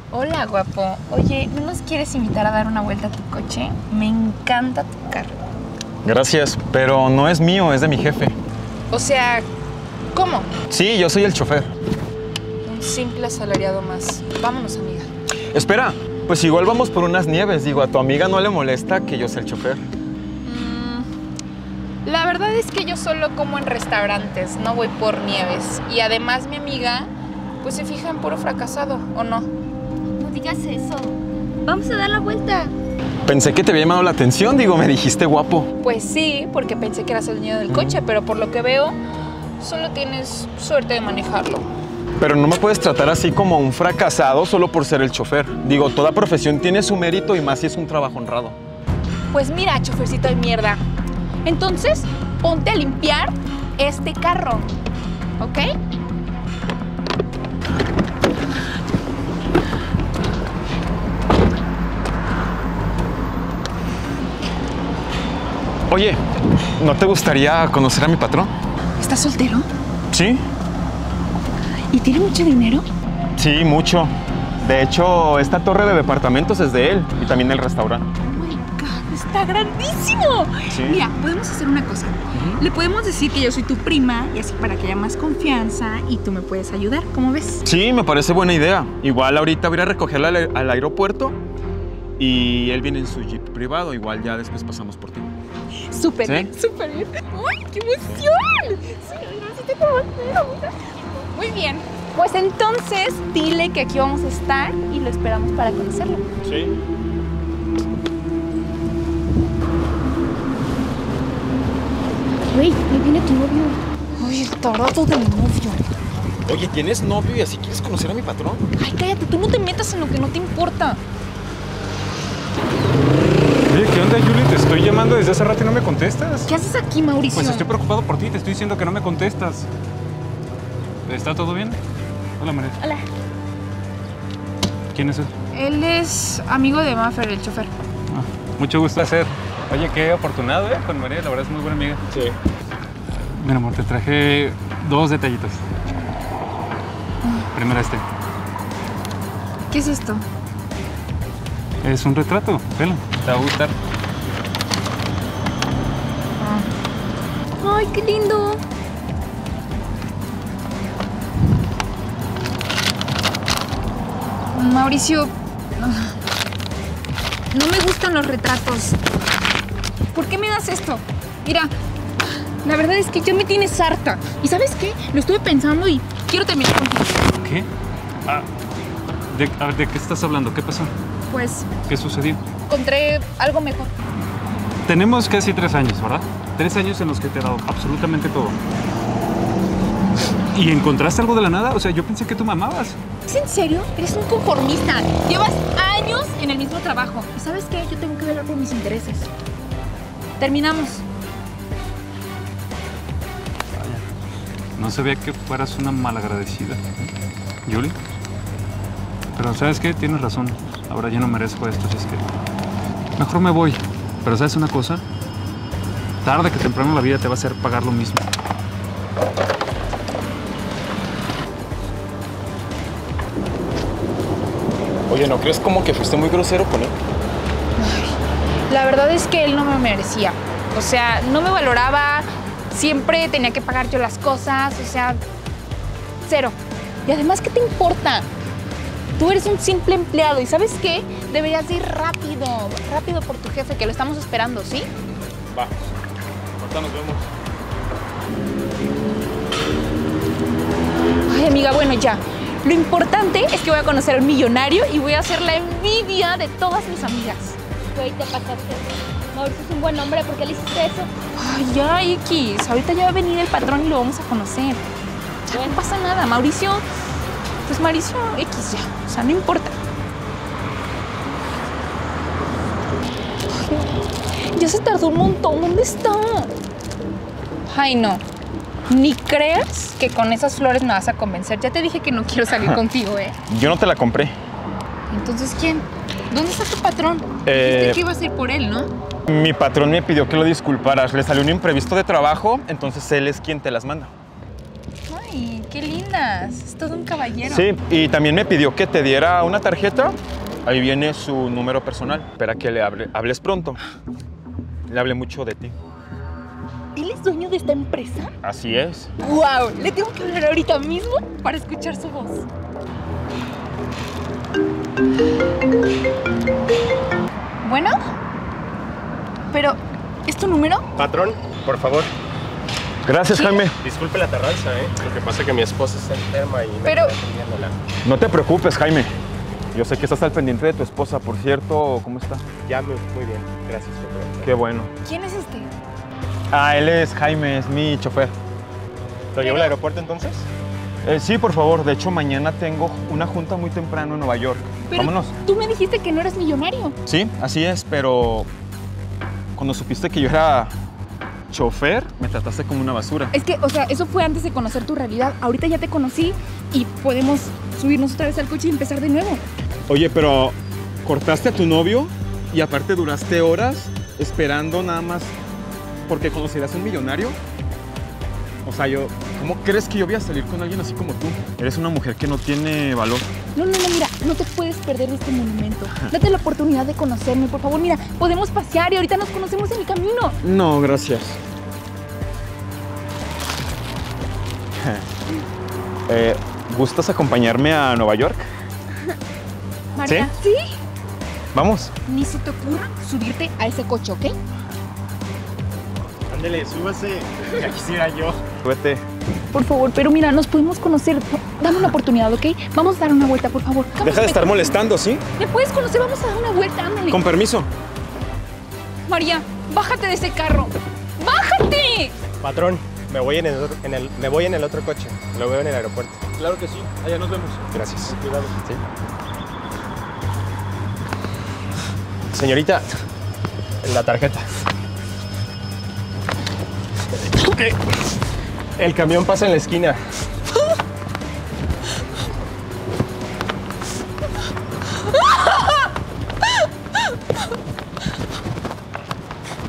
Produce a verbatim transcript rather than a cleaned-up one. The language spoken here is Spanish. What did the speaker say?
Hola, guapo. Oye, ¿no nos quieres invitar a dar una vuelta a tu coche? Me encanta tu carro. Gracias, pero no es mío, es de mi jefe. O sea, ¿cómo? Sí, yo soy el chofer. Un simple asalariado más. Vámonos, amiga. Espera, pues igual vamos por unas nieves. Digo, a tu amiga no le molesta que yo sea el chofer. Mm, la verdad es que yo solo como en restaurantes, no voy por nieves. Y además mi amiga, pues se fija en puro fracasado, ¿o no? No digas eso. Vamos a dar la vuelta. Pensé que te había llamado la atención, digo, me dijiste guapo. Pues sí, porque pensé que eras el dueño del coche, pero por lo que veo, solo tienes suerte de manejarlo. Pero no me puedes tratar así como un fracasado solo por ser el chofer. Digo, toda profesión tiene su mérito y más si es un trabajo honrado. Pues mira, chofercito de mierda. Entonces, ponte a limpiar este carro, ¿ok? Oye, ¿no te gustaría conocer a mi patrón? ¿Estás soltero? Sí. ¿Y tiene mucho dinero? Sí, mucho. De hecho, esta torre de departamentos es de él y también el restaurante. Oh my God, está grandísimo. Sí. Mira, podemos hacer una cosa. Uh-huh. Le podemos decir que yo soy tu prima y así para que haya más confianza y tú me puedes ayudar. ¿Cómo ves? Sí, me parece buena idea. Igual ahorita voy a ir a recogerla al, al aeropuerto y él viene en su jeep privado. Igual ya después pasamos por ti. Súper ¿Sí? bien, súper bien. ¡Uy, qué emoción! Sí, gracias, te conozco, mira. Muy bien. Pues entonces, dile que aquí vamos a estar y lo esperamos para conocerlo. Sí. Güey, ahí viene tu novio. Ay, el tarado de mi novio. Oye, ¿tienes novio y así quieres conocer a mi patrón? Ay, cállate, tú no te metas en lo que no te importa. Oye, ¿qué onda, Yuli? Te estoy llamando desde hace rato y no me contestas. ¿Qué haces aquí, Mauricio? Pues estoy preocupado por ti, te estoy diciendo que no me contestas. ¿Está todo bien? Hola, María. Hola. ¿Quién es él? Él es amigo de Maffer, el chofer. Ah, mucho gusto hacer. Oye, qué afortunado, ¿eh? Con María, la verdad es muy buena amiga. Sí. Mira, amor, te traje dos detallitos. Primero este. ¿Qué es esto? Es un retrato, velo, te va a gustar. Ay, qué lindo. Mauricio, no me gustan los retratos. ¿Por qué me das esto? Mira, la verdad es que ya me tienes harta. ¿Y sabes qué? Lo estuve pensando y quiero terminar contigo. ¿Qué? Ah, ¿de, a ver, ¿de qué estás hablando? ¿Qué pasó? Pues ¿Qué sucedió? encontré algo mejor. Tenemos casi tres años, ¿verdad? Tres años en los que te he dado absolutamente todo. ¿Y encontraste algo de la nada? O sea, yo pensé que tú me amabas. ¿Es en serio? Eres un conformista. Llevas años en el mismo trabajo. ¿Y sabes qué? Yo tengo que velar por mis intereses. Terminamos. No sabía que fueras una malagradecida, Yuli. Pero ¿sabes qué? Tienes razón. Ahora ya no merezco esto, así es que mejor me voy. Pero ¿sabes una cosa? Tarde que temprano la vida te va a hacer pagar lo mismo. Oye, ¿no crees como que fuiste muy grosero con él? Ay, la verdad es que él no me merecía. O sea, no me valoraba. Siempre tenía que pagar yo las cosas. O sea, cero. Y además, ¿qué te importa? Tú eres un simple empleado y ¿sabes qué? Deberías ir rápido, rápido por tu jefe, que lo estamos esperando, ¿sí? Va, ahorita nos vemos. Ay, amiga, bueno, ya. Lo importante es que voy a conocer a un millonario y voy a hacer la envidia de todas mis amigas. Güey, te pasaste. Mauricio es un buen hombre, ¿por qué le hiciste eso? Ay, ya, X. Ahorita ya va a venir el patrón y lo vamos a conocer. Ya no pasa nada, Mauricio. Pues Mauricio X ya. O sea, no importa. Ay, ya se tardó un montón. ¿Dónde está? Ay, no. Ni creas que con esas flores me vas a convencer. Ya te dije que no quiero salir contigo, ¿eh? Yo no te la compré. Entonces, ¿quién? ¿Dónde está tu patrón? Eh... Dijiste que ibas a ir por él, ¿no? Mi patrón me pidió que lo disculparas. Le salió un imprevisto de trabajo, entonces él es quien te las manda. Ay, Ay, qué lindas. Es todo un caballero. Sí, y también me pidió que te diera una tarjeta. Ahí viene su número personal. Espera que le hable, hables pronto. Le hablé mucho de ti. ¿Él es dueño de esta empresa? Así es. ¡Wow! Le tengo que hablar ahorita mismo para escuchar su voz. Bueno, pero ¿es tu número? Patrón, por favor. Gracias, Jaime. Disculpe la tardanza, ¿eh? Lo que pasa es que mi esposa está enferma y me Pero- está atendiéndola. No te preocupes, Jaime. Yo sé que estás al pendiente de tu esposa, por cierto. ¿Cómo está? Ya, muy, muy bien. Gracias por preguntar. Qué bueno. ¿Quién es este? Ah, él es Jaime, es mi chofer. ¿Lo llevo al aeropuerto entonces? Eh, sí, por favor. De hecho, mañana tengo una junta muy temprano en Nueva York. Pero Vámonos. tú me dijiste que no eres millonario. Sí, así es, pero cuando supiste que yo era chofer, me trataste como una basura. Es que, o sea, eso fue antes de conocer tu realidad. Ahorita ya te conocí y podemos subirnos otra vez al coche y empezar de nuevo. Oye, pero cortaste a tu novio y aparte duraste horas esperando nada más porque conocerías a un millonario. O sea, yo, ¿cómo crees que yo voy a salir con alguien así como tú? Eres una mujer que no tiene valor. No, no, no, mira, no te puedes perder este monumento. Date la oportunidad de conocerme, por favor. Mira, podemos pasear y ahorita nos conocemos en el camino. No, gracias. Eh, ¿Gustas acompañarme a Nueva York? María, ¿sí? Vamos. Ni se te ocurra subirte a ese coche, ¿ok? Ándele, súbase. Ya quisiera yo. Súbete. Por favor, pero mira, nos podemos conocer. Dame una oportunidad, ¿ok? Vamos a dar una vuelta, por favor. Vamos, Deja de estar me- molestando, ¿sí? ¿Me puedes conocer? Vamos a dar una vuelta, ándale. Con permiso. María, bájate de ese carro. ¡Bájate! Patrón, me voy en el, otro- en el, me voy en el otro coche. Lo veo en el aeropuerto. Claro que sí. Allá nos vemos. Gracias. Cuidado. Sí. Señorita, la tarjeta. El camión pasa en la esquina.